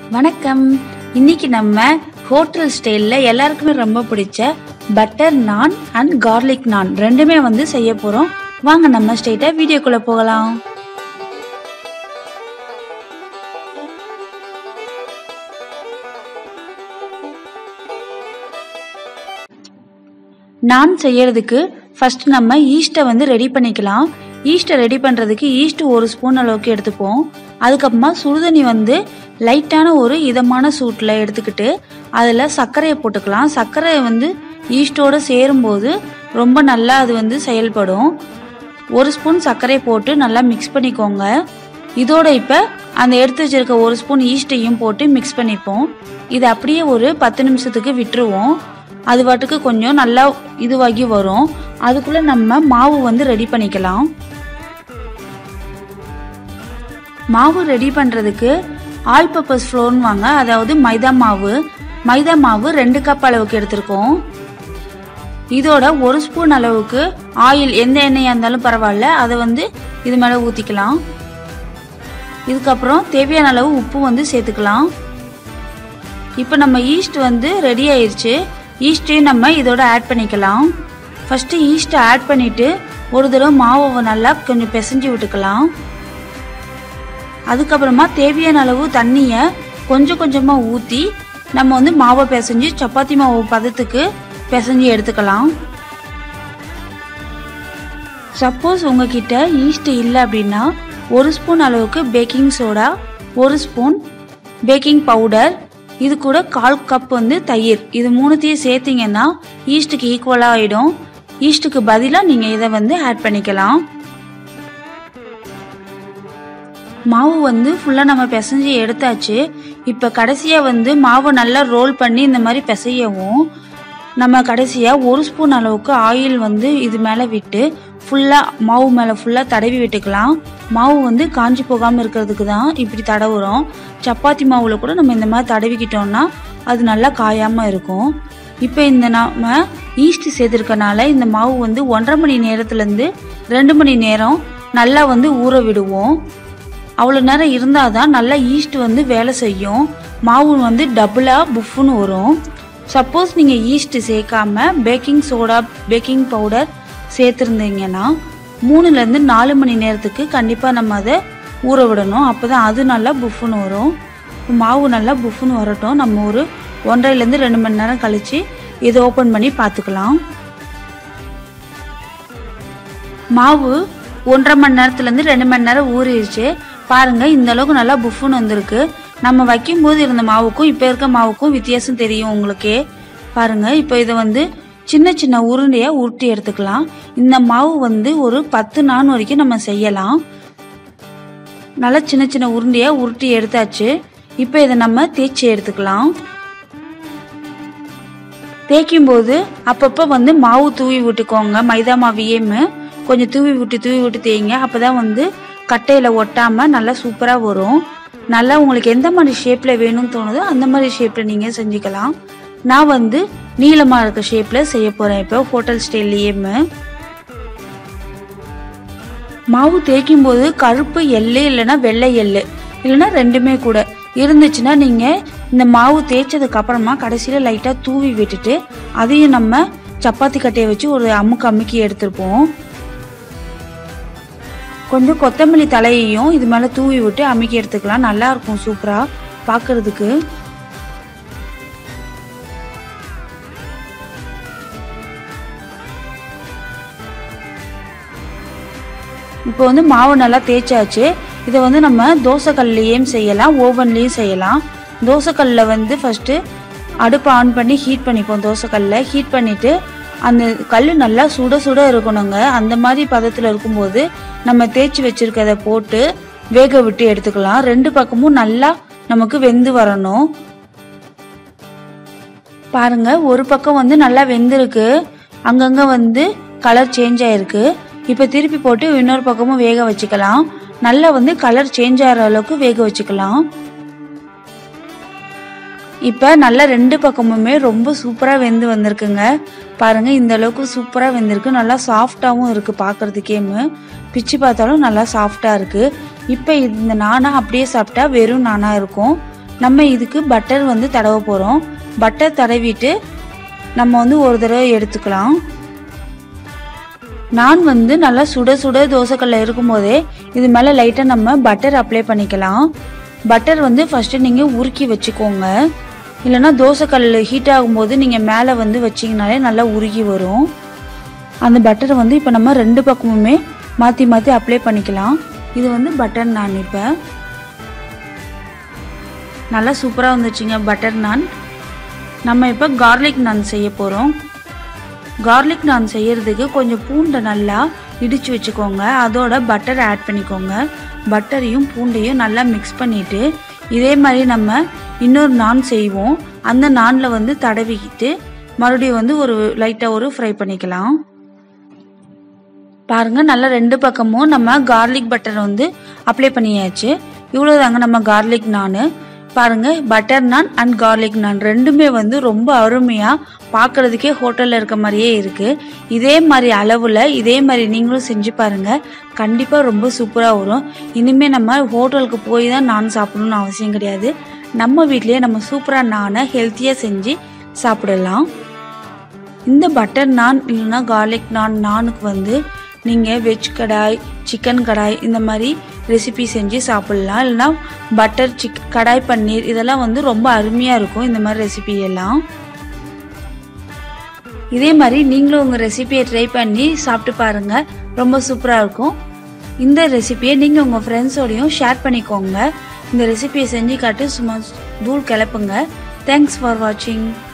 வணக்கம். இன்னைக்கு நம்ம ஹோட்டல் ஸ்டைல்ல எல்லாருக்குமே ரொம்ப பிடிச்ச பட்டர் நான் அண்ட் கார்லிக் நான் ரெண்டுமே செய்ய போறோம். வாங்க நம்ம ஸ்ட்ரைட்டா வீடியோக்குள்ள போகலாம். நான் செய்யறதுக்கு ஃபர்ஸ்ட் நம்ம ஈஸ்ட்டை ரெடி பண்ணிக்கலாம். ஈஸ்ட்டை ரெடி பண்றதுக்கு ஈஸ்ட் 1 ஸ்பூன் அளவுக்கு எடுத்துப்போம். அதுக்கப்புறமா சுடுதண்ணி லைட்டான ஒரு இதமான சூட்டில் எடுத்துக்கிட்டு அதில் சர்க்கரையை போட்டுக்கலாம். சர்க்கரை ஈஸ்டோடு சேரும்போது ரொம்ப நல்லா அது செயல்படும். 1 ஸ்பூன் சர்க்கரையை போட்டு நல்லா மிக்ஸ் பண்ணிக்கோங்க. இதோட இப்போ அந்த எடுத்து வச்சிருக்க 1 ஸ்பூன் ஈஸ்ட்டையும் போட்டு மிக்ஸ் பண்ணிப்போம். இது அப்படியே ஒரு 10 நிமிஷத்துக்கு விட்டுருவோம். அது பாட்டுக்கு கொஞ்சம் நல்லா இதுவாகி வரும். அதுக்குள்ளே நம்ம மாவு ரெடி பண்ணிக்கலாம். மாவு ரெடி பண்ணுறதுக்கு ஆல் பர்பஸ் ஃப்ளோர்னு வாங்க, அதாவது மைதா மாவு 2 கப் அளவுக்கு எடுத்திருக்கோம். இதோட 1 ஸ்பூன் அளவுக்கு ஆயில், எந்த எண்ணெயாக இருந்தாலும் பரவாயில்ல, அதை இது மேலே ஊற்றிக்கலாம். இதுக்கப்புறம் தேவையான அளவு உப்பு சேர்த்துக்கலாம். இப்போ நம்ம ஈஸ்ட் ரெடி ஆயிடுச்சு. ஈஸ்ட்டையும் நம்ம இதோட ஆட் பண்ணிக்கலாம். ஃபர்ஸ்ட் ஈஸ்ட்டை ஆட் பண்ணிட்டு ஒரு தடவை மாவை நல்லா கொஞ்சம் பிசைஞ்சு விட்டுக்கலாம். அதுக்கப்புறமா தேவையான அளவு தண்ணியை கொஞ்சம் கொஞ்சமாக ஊற்றி நம்ம மாவை பிசைஞ்சு சப்பாத்தி மாவு பதத்துக்கு பிசைஞ்சு எடுத்துக்கலாம். சப்போஸ் உங்ககிட்ட ஈஸ்ட் இல்லை அப்படின்னா 1 ஸ்பூன் அளவுக்கு baking soda, 1 spoon baking powder, இது கூட 1/4 கப் தயிர், இது 3த்தையும் சேர்த்திங்கன்னா ஈஸ்ட்டுக்கு ஈக்குவலாக ஆகிடும். ஈஸ்ட்டுக்கு பதிலாக நீங்கள் இதை ஆட் பண்ணிக்கலாம். மாவு ஃபுல்லாக நம்ம பிசைஞ்சு எடுத்தாச்சு. இப்போ கடைசியாக மாவை நல்லா ரோல் பண்ணி இந்த மாதிரி பிசையவும் நம்ம கடைசியாக 1 ஸ்பூன் அளவுக்கு ஆயில் இது மேலே விட்டு ஃபுல்லாக மாவு மேலே ஃபுல்லாக தடவி விட்டுக்கலாம். மாவு காஞ்சி போகாமல் இருக்கிறதுக்கு தான் இப்படி தடவுறோம். சப்பாத்தி மாவில் கூட நம்ம இந்த மாதிரி தடவிக்கிட்டோம்னா அது நல்லா காயாமல் இருக்கும். இப்போ நம்ம ஈஸ்ட் சேர்த்துருக்கனால இந்த மாவு 1.5 மணி நேரத்துலேருந்து 2 மணி நேரம் நல்லா ஊற விடுவோம். அவ்வளோ நேரம் இருந்தால் தான் நல்லா ஈஸ்ட் வேலை செய்யும். மாவு டபுளாக புஃப்னு வரும். சப்போஸ் நீங்கள் ஈஸ்ட் சேர்க்காம பேக்கிங் சோடா, பேக்கிங் பவுடர் சேர்த்துருந்தீங்கன்னா 3லேருந்து 4 மணி நேரத்துக்கு கண்டிப்பாக நம்ம அதை ஊற விடணும். அப்போ தான் அது நல்லா புஃப்னு வரும். மாவு நல்லா புஃப்னு வரட்டும். நம்ம ஒரு 1.5லேருந்து 2 மணி நேரம் கழித்து இதை ஓப்பன் பண்ணி பார்த்துக்கலாம். மாவு 1.5 மணி நேரத்துலேருந்து 2 மணி நேரம் ஊறிடுச்சு. பாருங்கள், இந்த அளவுக்கு நல்லா புஃப்னு வந்திருக்கு. நம்ம வைக்கும்போது இருந்த மாவுக்கும் இப்போ இருக்க மாவுக்கும் வித்தியாசம் தெரியும் உங்களுக்கே. பாருங்கள், இப்போ இதை சின்ன சின்ன உருண்டையாக உருட்டி எடுத்துக்கலாம். இந்த மாவு ஒரு 10 நாள் வரைக்கும் நம்ம செய்யலாம். நல்லா சின்ன சின்ன உருண்டையாக உருட்டி எடுத்தாச்சு. இப்போ இதை நம்ம தேய்ச்சி எடுத்துக்கலாம். தேய்க்கும்போது அப்பப்போ மாவு தூவி விட்டுக்கோங்க. மைதா மாவையுமே கொஞ்சம் தூவி விட்டு தேய்ங்க. அப்போ தான் கட்டையில் ஒட்டாமல் நல்லா சூப்பராக வரும். நல்லா உங்களுக்கு எந்த மாதிரி ஷேப்பில் வேணும்னு தோணுதோ அந்த மாதிரி ஷேப்பில் நீங்கள் செஞ்சுக்கலாம். நான் நீளமாக இருக்க ஷேப்பில் செய்ய போகிறேன். இப்போ ஹோட்டல் ஸ்டைல்லையுமே மாவு தேய்க்கும் போது கருப்பு எள்ளு இல்லைன்னா வெள்ளை எள்ளு இல்லைன்னா ரெண்டுமே கூட இருந்துச்சுன்னா நீங்கள் இந்த மாவு தேய்ச்சதுக்கு அப்புறமா கடைசியில் லைட்டாக தூவி விட்டுட்டு அதையும் நம்ம சப்பாத்தி கட்டையை வச்சு ஒரு அமுக்கி எடுத்துருப்போம். கொஞ்சம் கொத்தமல்லி தலையையும் இது மேலே தூவி விட்டு அமுக்கி எடுத்துக்கலாம். நல்லா இருக்கும் சூப்பராக பார்க்கறதுக்கு. இப்போ மாவு நல்லா தேய்ச்சாச்சு. இதை நம்ம தோசைக்கல்லையும் செய்யலாம், ஓவன்லேயும் செய்யலாம். தோசைக்கல்லில் ஃபஸ்ட்டு அடுப்பை ஆன் பண்ணி ஹீட் பண்ணிப்போம். தோசைக்கல்லில் ஹீட் பண்ணிவிட்டு அந்த கல் நல்லா சுட சுட இருக்கணுங்க. அந்த மாதிரி பதத்தில் இருக்கும்போது நம்ம தேய்ச்சி வச்சுருக்கதை போட்டு வேக விட்டு எடுத்துக்கலாம். 2 பக்கமும் நல்லா நமக்கு வெந்து வரணும். பாருங்கள், ஒரு பக்கம் நல்லா வெந்திருக்கு. அங்கங்கே கலர் சேஞ்ச் ஆகிருக்கு. இப்போ திருப்பி போட்டு இன்னொரு பக்கமும் வேக வச்சுக்கலாம். நல்லா கலர் சேஞ்ச் ஆகிற அளவுக்கு வேக வச்சுக்கலாம். இப்போ நல்லா 2 பக்கமுமே ரொம்ப சூப்பராக வெந்து வந்திருக்குங்க. பாருங்கள், இந்த அளவுக்கு சூப்பராக வெந்திருக்கு. நல்லா சாஃப்டாகவும் இருக்குது பார்க்குறதுக்கேமு. பிச்சு பார்த்தாலும் நல்லா சாஃப்டாக இருக்குது. இப்போ இந்த நானா அப்படியே சாப்பிட்டா வெறும் நானா இருக்கும். நம்ம இதுக்கு பட்டர் வந்து தடவ போகிறோம். பட்டர் தடவிட்டு நம்ம வந்து ஒரு தடவை எடுத்துக்கலாம். நான் வந்து நல்லா சுட சுட தோசைக்கல்ல இருக்கும்போதே இது மேலே லைட்டாக நம்ம பட்டர் அப்ளை பண்ணிக்கலாம். பட்டர் வந்து ஃபஸ்ட்டு நீங்கள் உருக்கி வச்சுக்கோங்க. இல்லைன்னா தோசைக்கல் ஹீட் ஆகும்போது நீங்கள் மேலே வந்து வச்சிங்கனாலே நல்லா உருகி வரும். அந்த பட்டரை வந்து இப்போ நம்ம 2 பக்கமுமே மாற்றி மாற்றி அப்ளை பண்ணிக்கலாம். இது வந்து பட்டர் நான். இப்போ நல்லா சூப்பராக வந்துச்சுங்க பட்டர் நான். நம்ம இப்போ கார்லிக் நான் செய்ய போகிறோம். கார்லிக் நான் செய்யறதுக்கு கொஞ்சம் பூண்டை நல்லா இடித்து வச்சுக்கோங்க. அதோட பட்டர் ஆட் பண்ணிக்கோங்க. பட்டரையும் பூண்டையும் நல்லா மிக்ஸ் பண்ணிவிட்டு இதே மாதிரி நம்ம இன்னொரு நான் செய்வோம். அந்த நானில் வந்து தடவிக்கிட்டு மறுபடியும் வந்து ஒரு லைட்டாக ஒரு ஃப்ரை பண்ணிக்கலாம். பாருங்கள், நல்லா 2 பக்கமும் நம்ம கார்லிக் பட்டர் வந்து அப்ளை பண்ணியாச்சு. இவ்வளோதாங்க நம்ம கார்லிக் நான். பாருங்கள், பட்டர் நான் அண்ட் கார்லிக் நான் ரெண்டுமே வந்து ரொம்ப அருமையாக பார்க்குறதுக்கே ஹோட்டலில் இருக்க மாதிரியே இருக்குது. இதே மாதிரி அளவில் இதே மாதிரி நீங்களும் செஞ்சு பாருங்கள். கண்டிப்பாக ரொம்ப சூப்பராக வரும். இனிமேல் நம்ம ஹோட்டலுக்கு போய் தான் நான் சாப்பிடணும்னு அவசியம் கிடையாது. நம்ம வீட்லேயே நம்ம சூப்பராக நானை ஹெல்த்தியாக செஞ்சு சாப்பிடலாம். இந்த பட்டர் நான் இல்லைன்னா கார்லிக் நானுக்கு வந்து நீங்கள் வெஜ் கடாய், சிக்கன் கடாய் இந்த மாதிரி ரெசிபி செஞ்சு சாப்பிட்லாம். இல்லைனா பட்டர் கடாய் பன்னீர் இதெல்லாம் வந்து ரொம்ப அருமையாக இருக்கும். இந்த மாதிரி ரெசிபி எல்லாம் இதே மாதிரி நீங்களும் உங்கள் ரெசிபியை ட்ரை பண்ணி சாப்பிட்டு பாருங்கள். ரொம்ப சூப்பராக இருக்கும். இந்த ரெசிபியை நீங்கள் உங்கள் ஃப்ரெண்ட்ஸோடையும் ஷேர் பண்ணிக்கோங்க. இந்த ரெசிபியை செஞ்சு காட்டு சும்மா தூள் கிளப்புங்க. தேங்க்ஸ் ஃபார் வாட்சிங்.